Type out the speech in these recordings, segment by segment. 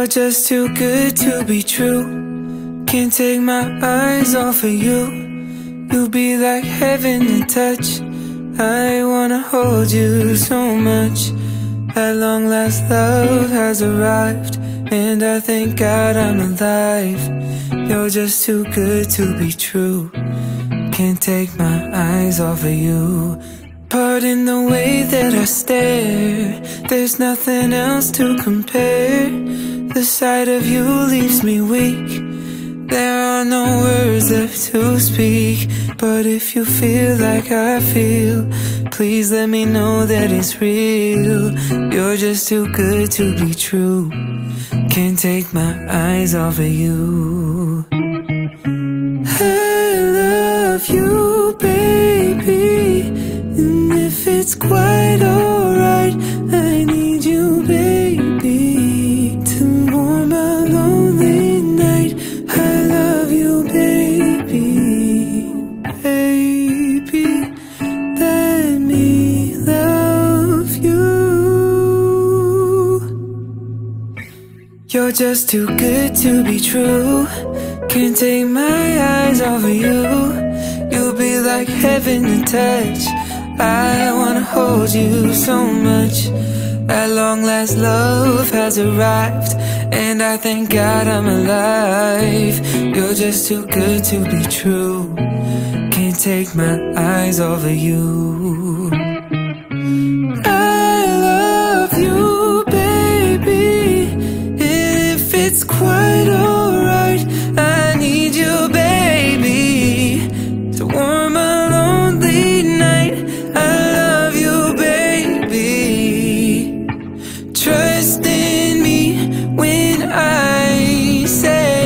You're just too good to be true. Can't take my eyes off of you. You'll be like heaven to touch. I wanna hold you so much. At long last love has arrived, and I thank God I'm alive. You're just too good to be true. Can't take my eyes off of you. Pardon the way that I stare. There's nothing else to compare. The sight of you leaves me weak. There are no words left to speak. But if you feel like I feel, please let me know that it's real. You're just too good to be true. Can't take my eyes off of you. I love you, baby. And if it's quite alright, I need you, baby, to warm a lonely night. I love you, baby. Baby, let me love you. You're just too good to be true. Can't take my eyes off of you. You'll be like heaven to touch. I wanna hold you so much. At long last love has arrived, and I thank God I'm alive. You're just too good to be true. Can't take my eyes off of you. I love you, baby. If it's quite alright, I need you, baby, to warm a lonely night. I love you, baby. Trust in me when I say,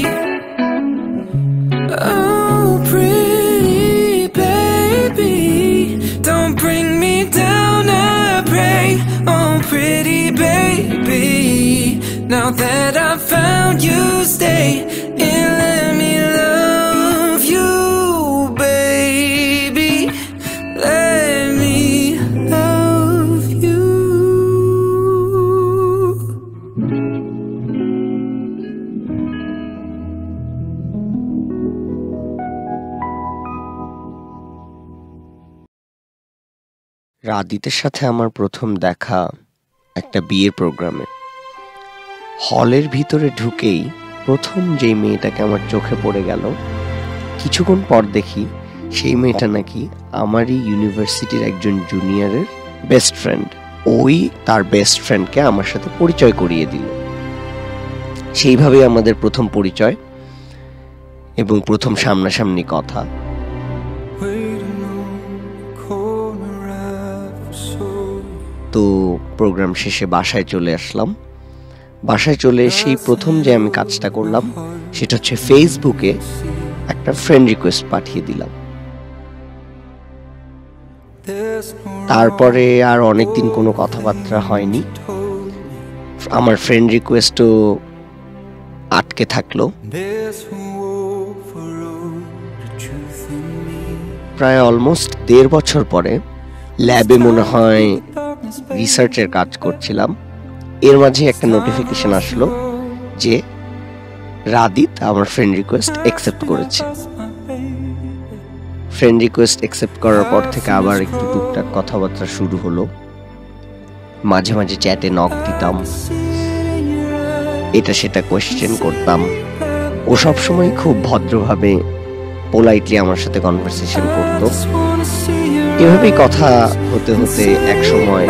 oh, pretty baby, don't bring me down, I pray. Oh, pretty baby, now that I've found you, stay and let me love you, baby. Let me love you. রাদিতের সাথে আমার প্রথম দেখা একটা বিয়ের প্রোগ্রামে। হলের ভিতরে ঢুকেই প্রথম যেই মেয়েটাকে আমার চোখে পড়ে গেল, কিছুক্ষণ পর দেখি সেই মেয়েটা নাকি আমারই ইউনিভার্সিটির একজন জুনিয়রের বেস্ট ফ্রেন্ড। ওই তার বেস্ট ফ্রেন্ডকে আমার সাথে পরিচয় করিয়ে দিল। সেইভাবেই আমাদের প্রথম পরিচয় এবং প্রথম সামনাসামনি কথা। তো প্রোগ্রাম শেষে বাসায় চলে আসলাম। বাসায় চলে এসেই প্রথম যে আমি কাজটা করলাম সেটা হচ্ছে ফেসবুকে একটা ফ্রেন্ড রিকোয়েস্ট পাঠিয়ে দিলাম। তারপরে আর অনেকদিন কোনো কথাবার্তা হয়নি। আমার ফ্রেন্ড রিকোয়েস্টও আটকে থাকলো। প্রায় অলমোস্ট 1.5 বছর পরে ল্যাবে মনে হয় রিসার্চের কাজ করছিলাম, এর মাঝে একটা নোটিফিকেশন আসলো যে রাদিত আমার ফ্রেন্ড রিকোয়েস্ট অ্যাকসেপ্ট করেছে। ফ্রেন্ড রিকোয়েস্ট অ্যাকসেপ্ট করার পর থেকে আবার একটু টুকটাক কথাবার্তা শুরু হলো। মাঝে মাঝে চ্যাটে নক দিতাম, এটা সেটা কোয়েশ্চেন করতাম। ও সবসময় খুব ভদ্রভাবে পোলাইটলি আমার সাথে কনভারসেশন করতো। এভাবেই কথা হতে হতে এক সময়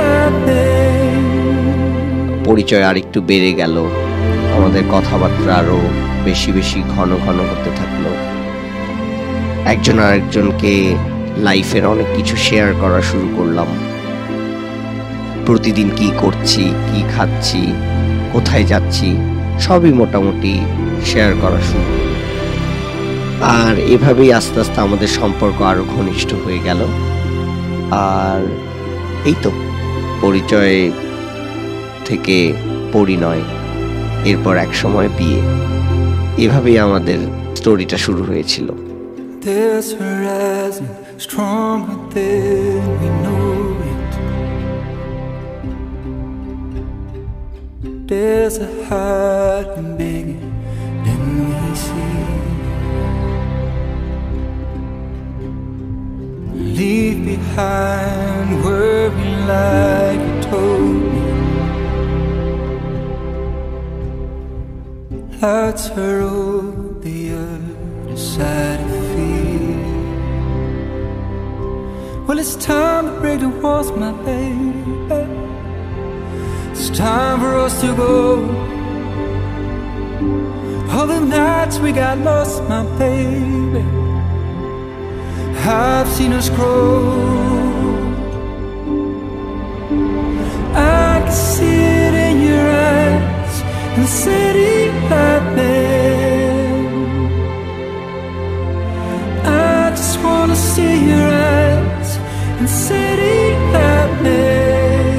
পরিচয় আরেকটু বেড়ে গেল। আমাদের কথাবার্তা আরো বেশি বেশি ঘন ঘন হতে থাকলো। একজন আরেকজনকে লাইফের অনেক কিছু শেয়ার করা শুরু করলাম। প্রতিদিন কি করছি, কি খাচ্ছি, কোথায় যাচ্ছি, সবই মোটামুটি শেয়ার করা শুরু করলাম। আর এভাবেই আস্তে আস্তে আমাদের সম্পর্ক আরো ঘনিষ্ঠ হয়ে গেল। আর এই তো পরিচয় থেকে পরিণয়, এরপর এক সময় বিয়ে। এভাবেই আমাদের স্টোরিটা শুরু হয়েছিল। There's a heart bigger than we see. Leave behind worry like you told me. Let's hurl the other side of fear. Well, it's time to break the walls, my baby. It's time for us to go. All the nights we got lost, my baby, I've seen us grow. I can see it in your eyes, in the city I've been. I just wanna see your eyes in the city I've been.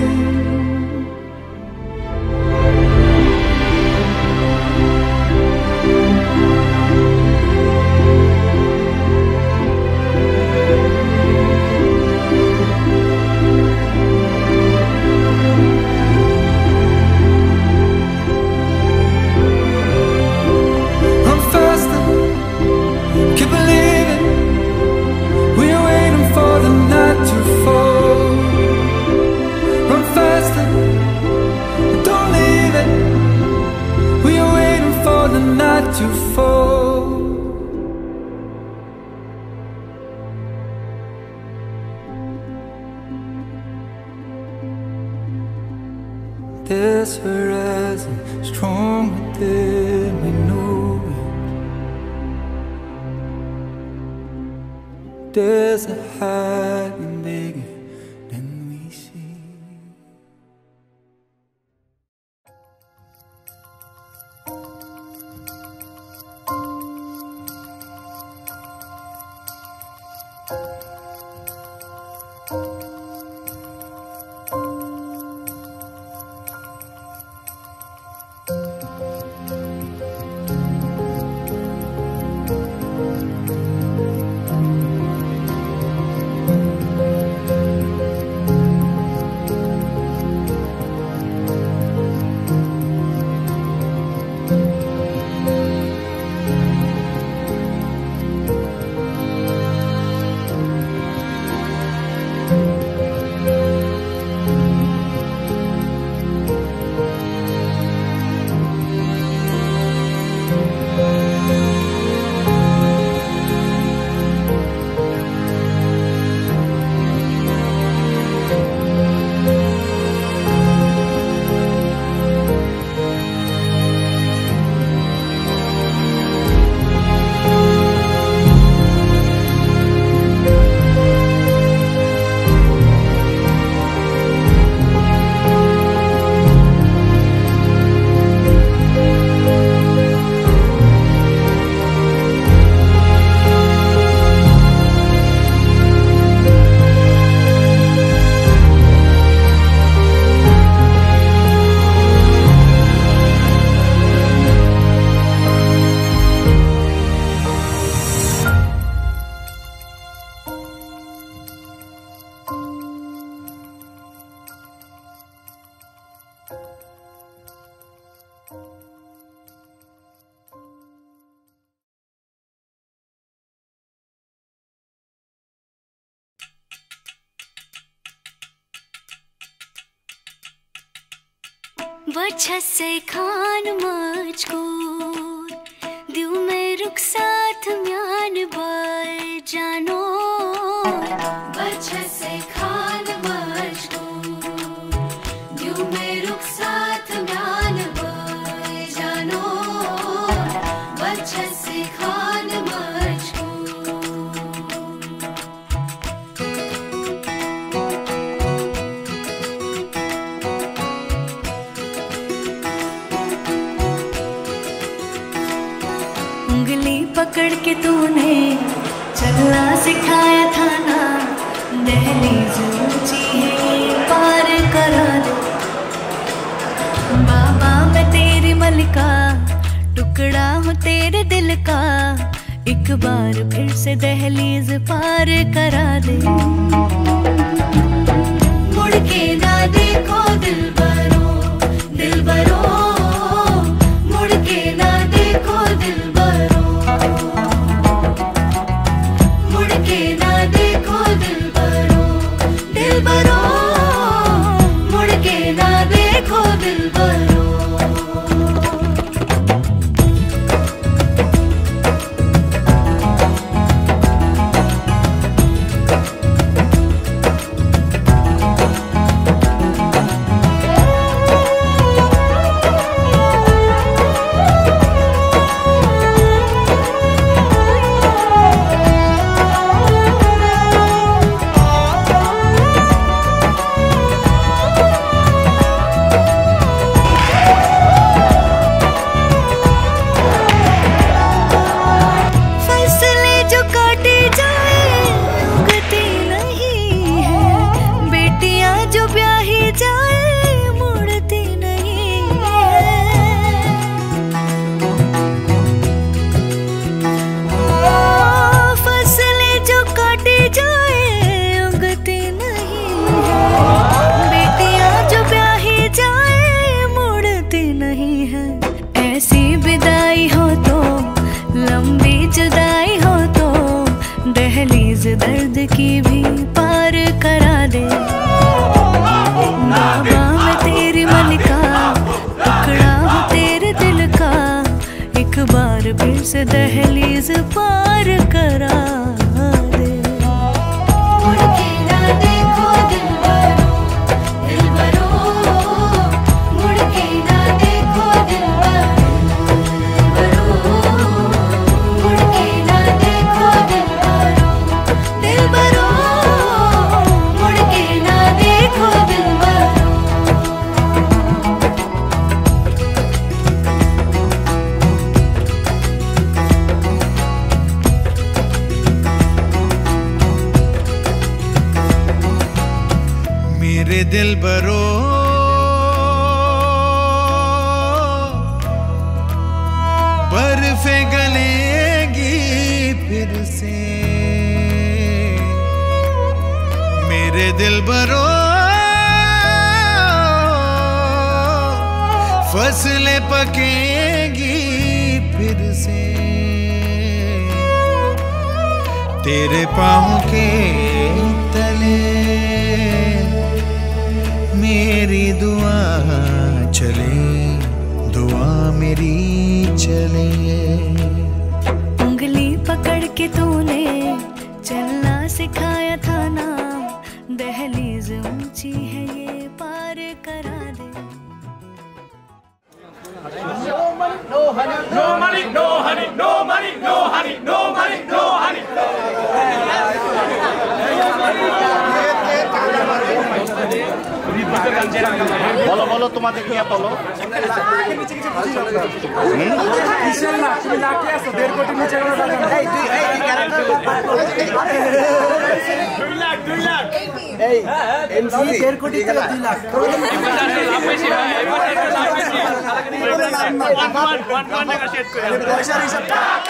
To fall. There's a rising stronger than we know it. There's a hiding bigger than we see. वजह से खान मुझको दियो में रुख साथ म्यान बार जानो वजह से खान मुझको दियो में रुख साथ म्यान बार जानो वजह से खान मुझको पकड़ के तूने चलना सिखाया था ना दहलीज ऊंची है पार करा दे बाबा मैं तेरी मलिका टुकड़ा हूँ तेरे दिल का एक बार फिर से दहलीज पार करा दे मुड़ के ना देखो दिल बरो की भी पार करा दे। बाबा मैं तेरी मलिका, टुकड़ा हूँ तेरे दिल का, एक बार फिर से दहलीज पार करा दे। मुड़ के ना देखो दिलबरो, दिलबरो, मुड़ के ना देखो दिलबरो, मुड़ के ना देखो दिलबरो, दिलबरो, मुड़ के ना देखो दिलबरो। मेरे दिलबरो बर्फे गलेगी फिर से, मेरे दिलबरो फसलें पकेगी फिर से, तेरे पाँव के तले मेरी दुआ चले, दुआ मेरी चले। उंगली पकड़ के तूने चलना सिखाया था ना, दहलीज ऊंची है ये पार करा दे। No money, no honey, no money, no honey, no money, no honey, no money, no honey. বলো বলো তোমাদের কি বলো কিসের না তুমি লাকি আছো 1.5 কোটি নিচে গেল টাকা এই তুই এই ক্যারেক্টার 2 লাখ 2 লাখ এই এমসি 1.5 কোটি থেকে 2 লাখ লাভ বেশি ভাই লাভ বেশি ওয়ান টাকা সেট করে পয়সার হিসাব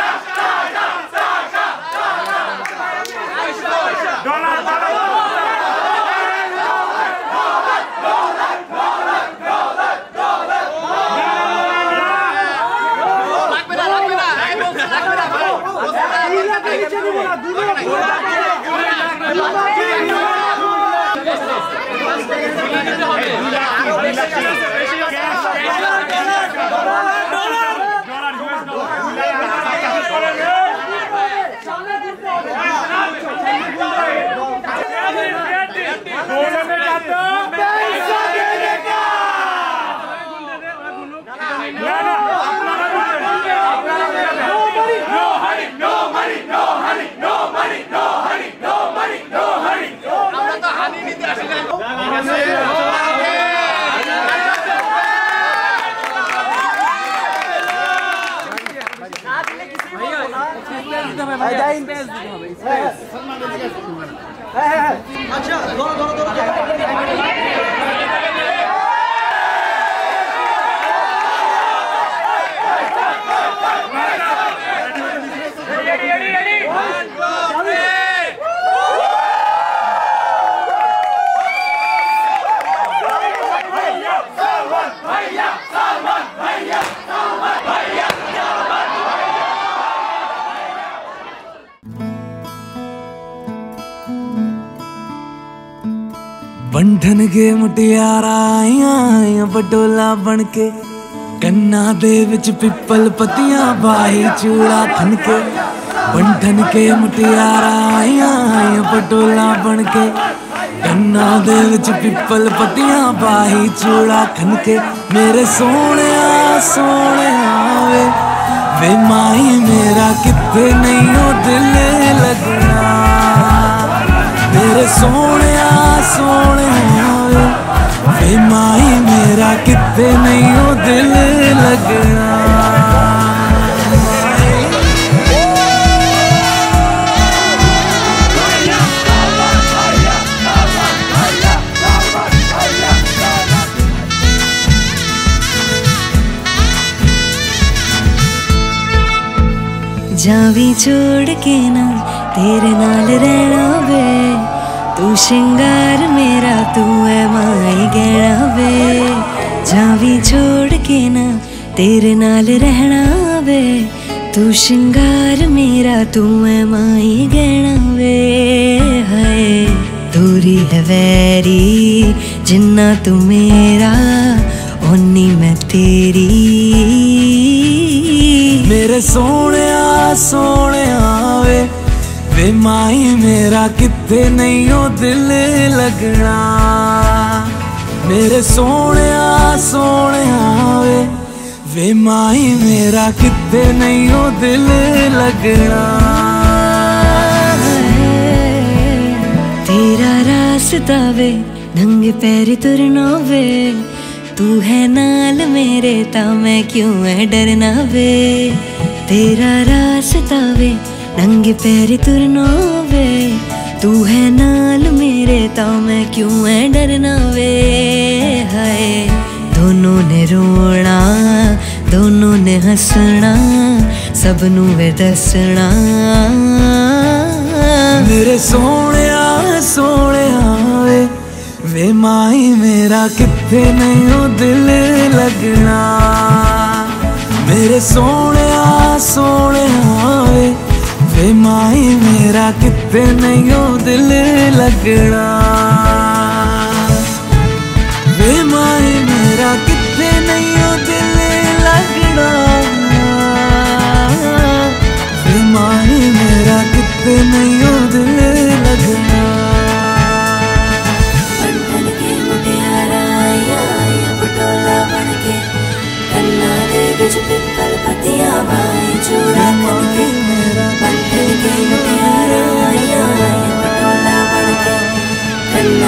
ডলার बंधन के मुटियारा आइया बडोला बन के, कन्ना दे विच पिपल पतियां बाही चूड़ा थन के। बंधन के मुटियारा आइया बडोला बन के, कन्ना दे विच पिपल पतियां बाही चूड़ा थन के। मेरे सोने सोने वे वे माही मेरा किथे नहीं हो दिल लगना। मेरे सोने सोने वे माही मेरा किथे नहीं हो दिल लगना। जावी छोड़ के ना तेरे नाल रहना वे, तू श्रृंगार मेरा तू है माई गहना वे। जावी छोड़ के ना तेरे नाल रहना वे, तू शिंगार मेरा तू मैं माई गहना वे हाय दूरी है वैरी जिन्ना तू मेरा ओनी मैं तेरी मेरे सोने वे माई मेरा कित्ते नहीं हो दिल लगना मेरे सोने वे माई मेरा कित्ते नहीं हो दिल लगना तेरा रास्ता वे नंगे पैरी तुरना वे तू है नाल मेरे ता मैं क्यों है डरना वे तेरा रास्ता वे नंगे पैरी तुरना वे तू है नाल मेरे ता मैं क्यों है डरना वे हाय दोनों ने रोना दोनों ने हंसना सबनू वे दसना मेरे सोने वे माई मेरा कित्ते नहीं हो दिल लगना मेरे सोने वे माई मेरा कित्ते नहीं हो दिल लगना वे माई मेरा कित्ते नहीं हो दिल लगना वे माई मेरा कित्ते नहीं हो दिल लगना पिपल पतिया भाई चूड़ा करके बंधन के मुटियारा आया पटोला बढ़के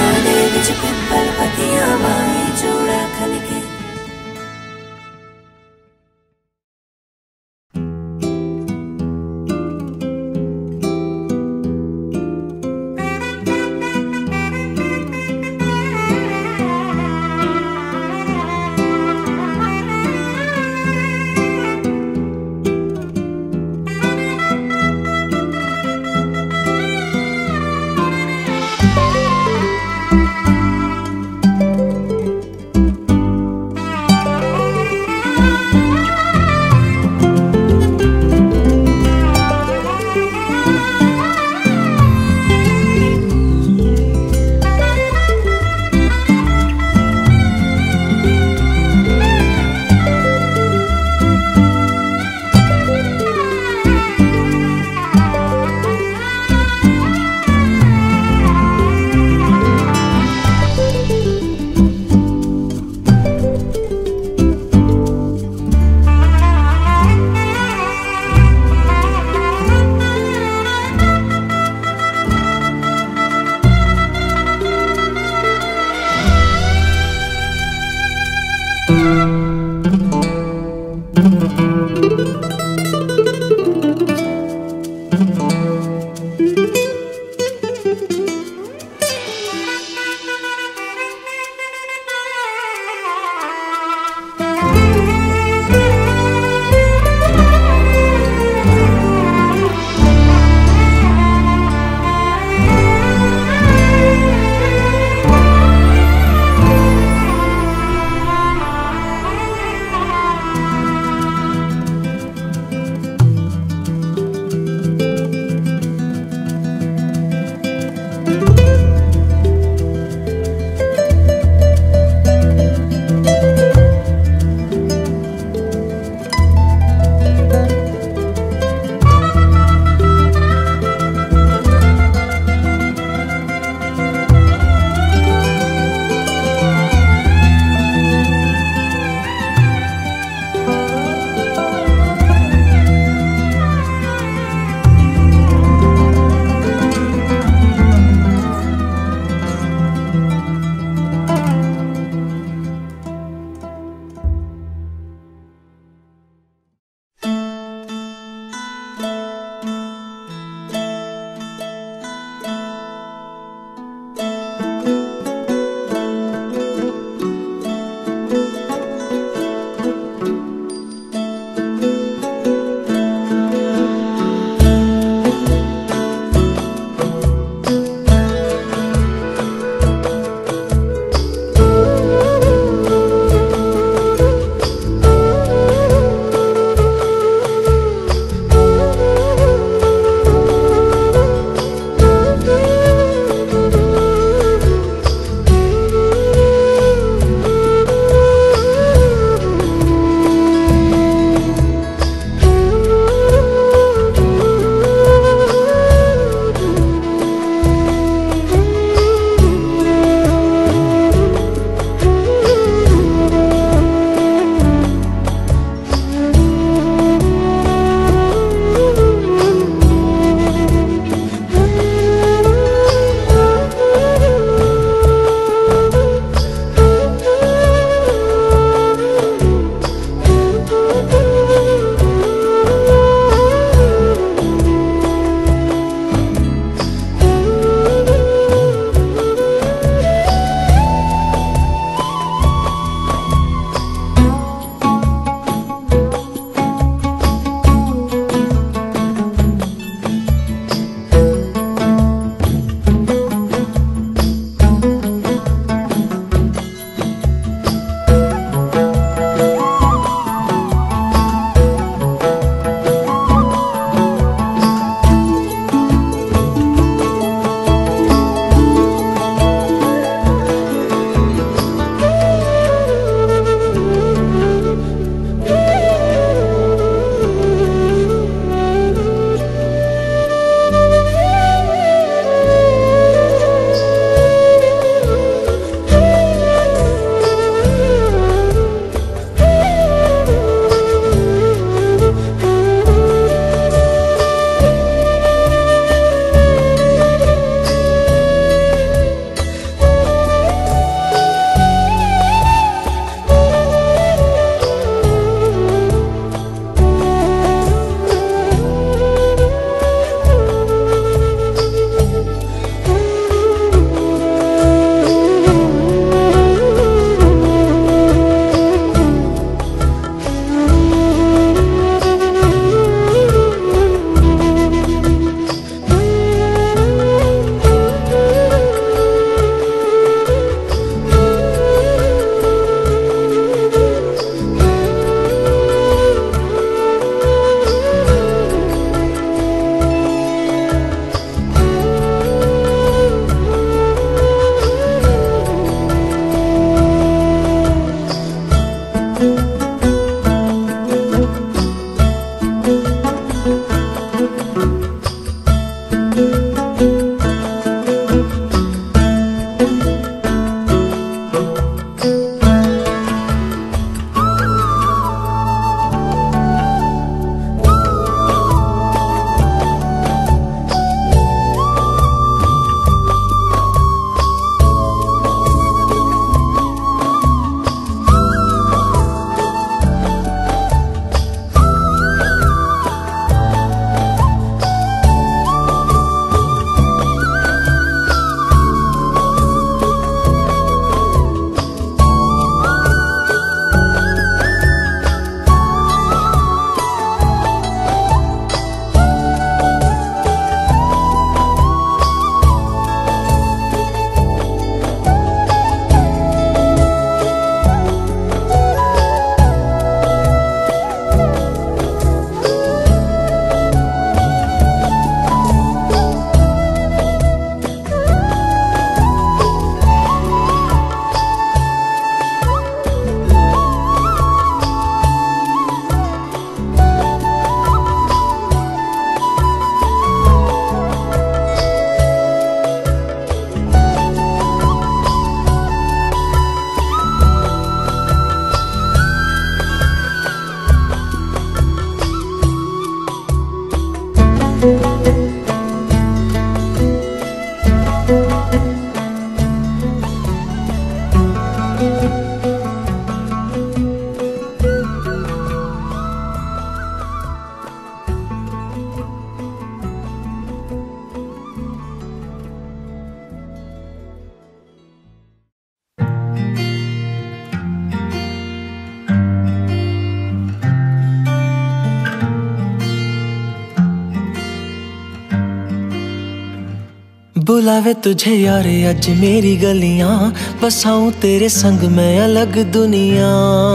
बुलावे तुझे यार आज मेरी गलियां, बसाऊं तेरे संग मैं अलग दुनिया।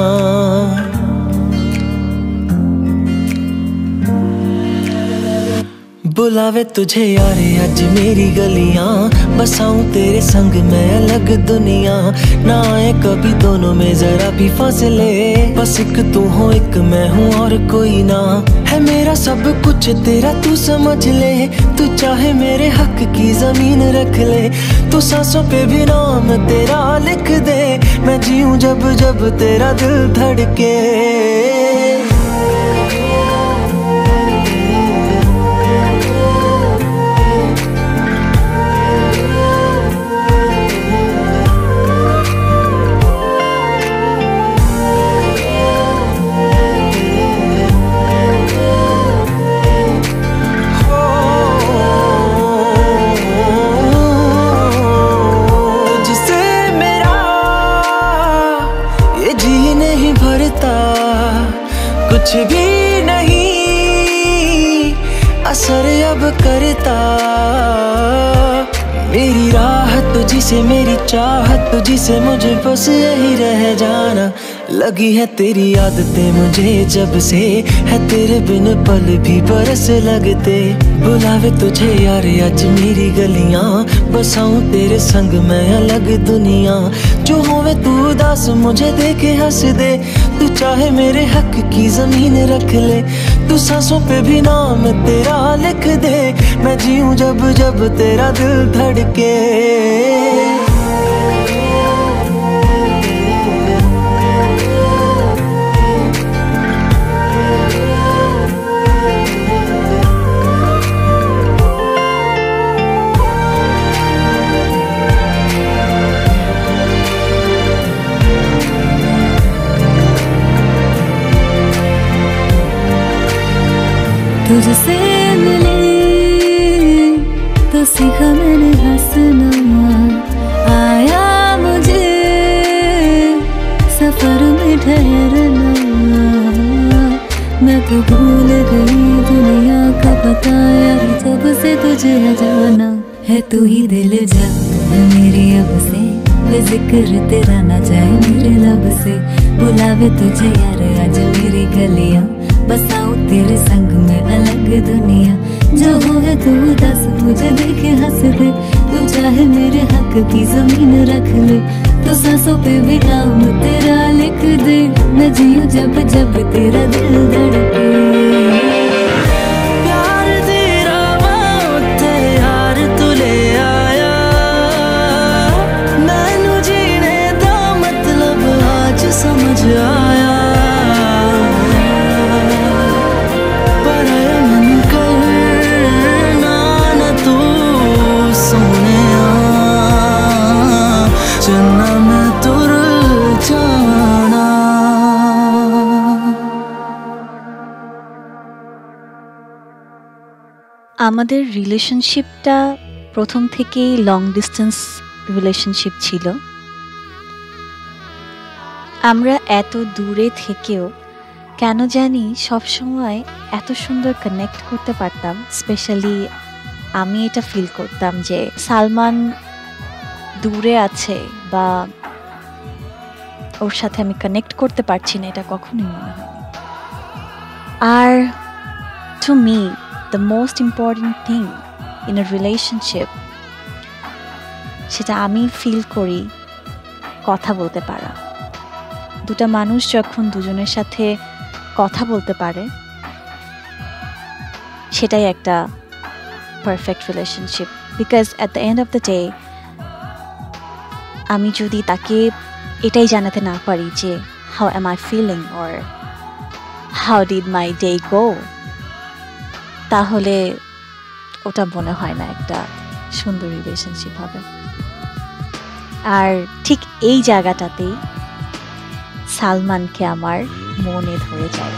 बुलावे तुझे यार आज मेरी गलियां, बसाऊं तेरे संग मैं अलग दुनिया। ना आए कभी दोनों में जरा भी फासले, बस एक तू हो एक मैं हूँ और कोई ना। है मेरा सब कुछ तेरा तू समझ ले, तू चाहे मेरे हक की जमीन रख ले। तू सांसों पे भी नाम तेरा लिख दे, मैं जीऊं जब जब तेरा दिल धड़के। कुछ भी नहीं असर अब करता, मेरी राह तुझी से मेरी चाहत तुझी से, मुझे बस यही रह जाना। लगी है तेरी आदतें मुझे जब से, है तेरे बिन पल भी बरस लगते। बुलावे तुझे यार आज मेरी गलियां, बसाऊं तेरे संग मैं अलग दुनिया। जो होवे तू उदास मुझे देखे हंस दे, तू चाहे मेरे हक की जमीन रख ले। तू सांसों पे भी नाम तेरा लिख दे, मैं जीऊं जब जब तेरा दिल धड़के। तुझसे मिली तो सीखा मैंने हंसना, आया मुझे सफर में ठहरना। मैं तो भूल गई दुनिया का पता यार, जब से तुझे जाना है। तू ही दिल जा मेरी अब से, वे जिक्र तेरा ना जाए मेरे लब से। बुलावे तुझे यार आज मेरी गलियां, बसाऊं तेरे संग में अलग दुनिया। जो होवे तू दस मुझे देखे हंस दे, तू चाहे मेरे हक की जमीन रख ले। तो सांसों पे भी नाम तेरा लिख दे, मैं जीऊं जब जब तेरा दिल धड़के। प्यार तेरा मौत यार तू ले आया, मैनू जीने दा मतलब आज समझ आया। আমাদের রিলেশনশিপটা প্রথম থেকেই লং ডিস্টেন্স রিলেশনশিপ ছিল। আমরা এত দূরে থেকেও কেন জানি সবসময় এত সুন্দর কানেক্ট করতে পারতাম। স্পেশালি আমি এটা ফিল করতাম যে সালমান দূরে আছে বা ওর সাথে আমি কানেক্ট করতে পারছি না, এটা কখনোই মনে হয়নি। আর to me the most important thing in a relationship, সেটা আমি ফিল করি কথা বলতে পারা। দুটা মানুষ যখন দুজনের সাথে কথা বলতে পারে, সেটাই একটা perfect relationship. Because at the end of the day আমি যদি তাকে এটাই জানাতে না পারি যে how am I feeling or how did my day go, তাহলে ওটা মনে হয় না একটা সুন্দর রিলেশনশিপ হবে। আর ঠিক এই জায়গাটাতেই সালমানকে আমার মনে ধরে যায়।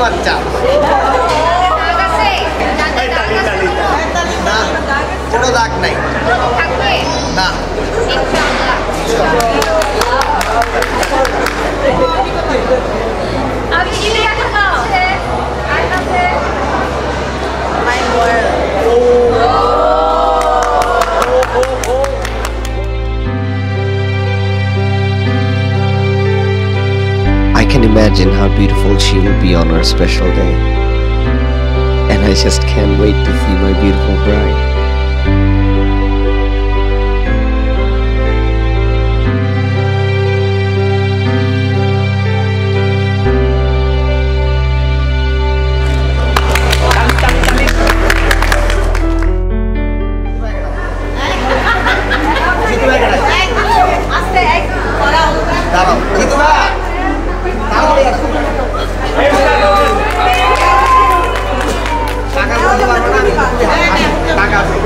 বাচ্চা না কোনো দাগ নাই না I can imagine how beautiful she will be on our special day. And I just can't wait to see my beautiful bride. টাকা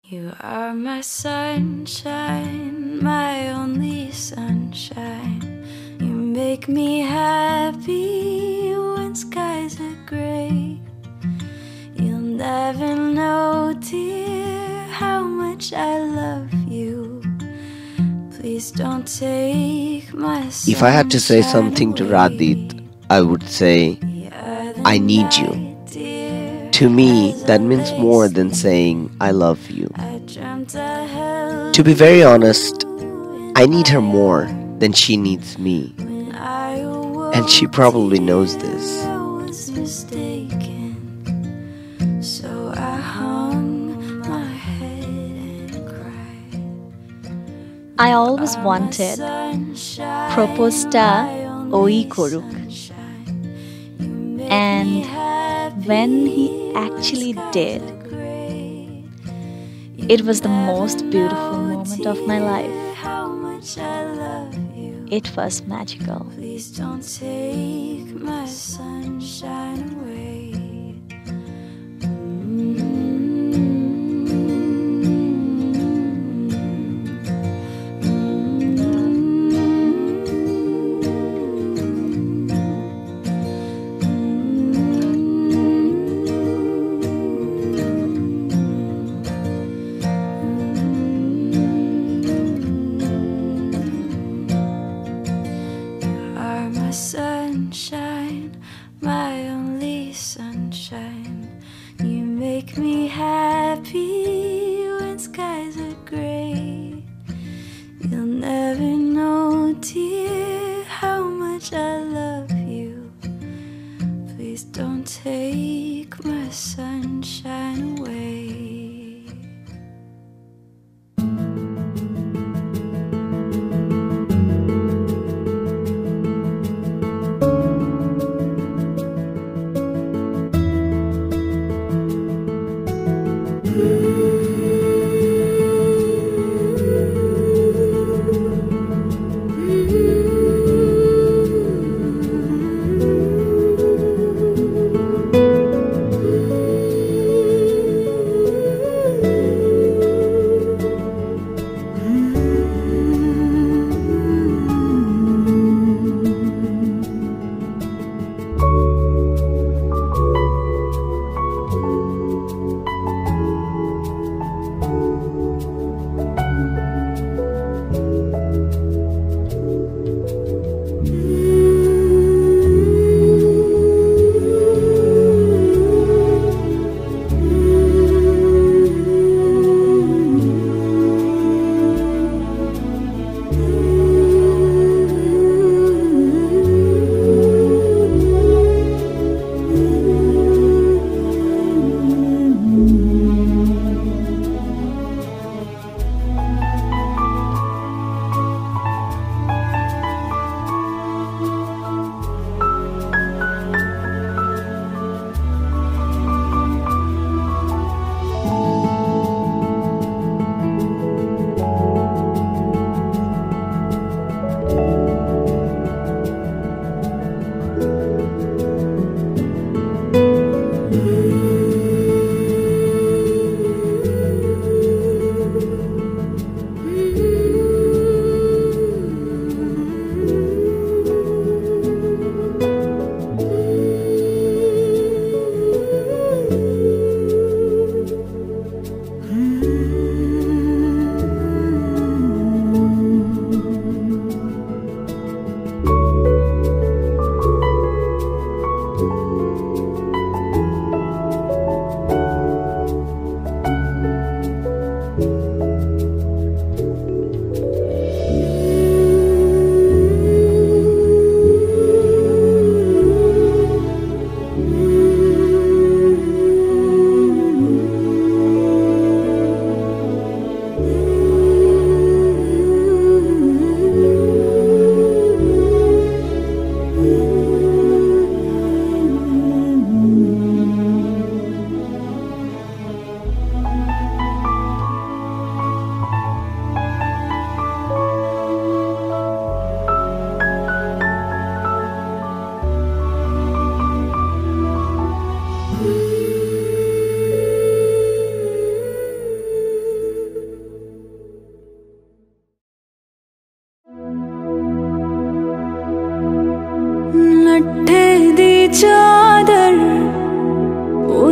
You are my sunshine, my only sunshine. You make me happy when skies are gray. You'll never know, dear, how much I love you. Please don't take my sunshine. If I had to say something to Radit, I would say, I need you. To me, that means more than saying I love you. To be very honest, I need her more than she needs me. And she probably knows this. So I hung my head and cried. I always wanted propose ta oi koruk. And when he actually did, it was the most beautiful moment of my life. It was magical. Please don't take my sunshine away. Sunshine, my only sunshine. You make me happy when skies are gray. You'll never know, dear, how much I love you. Please don't take my sunshine away.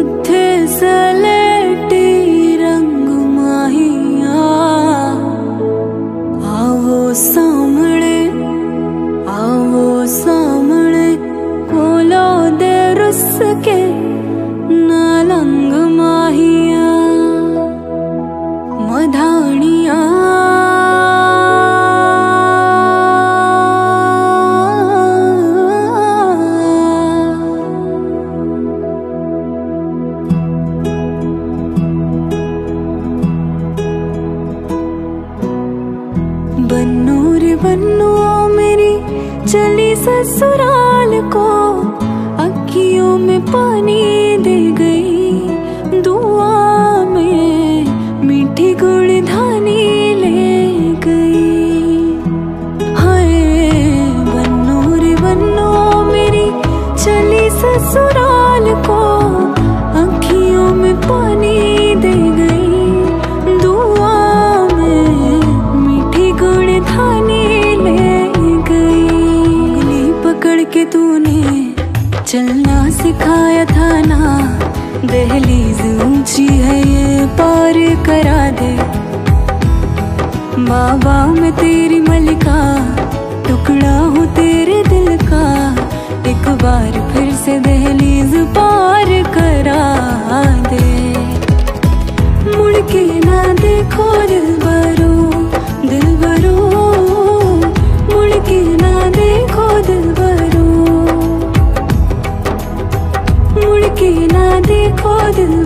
उठे सलेटी रंग माहिया आवो सामने कोलो दे रुस के नालंग माहिया मधानिया बन्नू रे बन्नू मेरी चली ससुराल को अखियों में पानी दे गई दुआ में मीठी गुड़धानी ले गई। हाय बन्नू रे बन्नू मेरी चली ससुराल को अखियों में पानी दे गई दुआ में मीठी गुड़धानी ले गई। उंगली पकड़ के तूने चलना सिखाया था ना दहलीज ऊंची है ये पार करा दे। बाबा मैं तेरी मलिका टुकड़ा हूँ तेरे दिल का एक बार फिर से दहलीज पार करा दे। मुड़ के ना देखो दिलबरो मुड़ के ना देखो दिलबरो मुड़ के ना देखो दिल